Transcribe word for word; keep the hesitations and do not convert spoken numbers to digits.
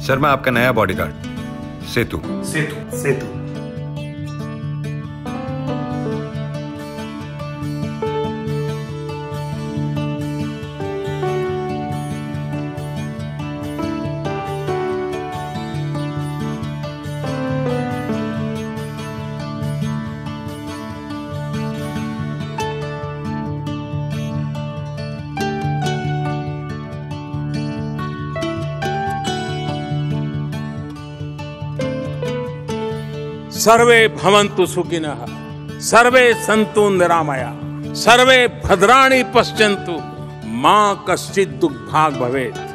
सर, मैं आपका नया बॉडीगार्ड सेतु। सेतु सेतु सर्वे भवन्तु सुखिनः, सर्वे सन्तु निरामया, सर्वे भद्राणि पश्यन्तु, मा कश्चित् दुःखभाग् भवेत्।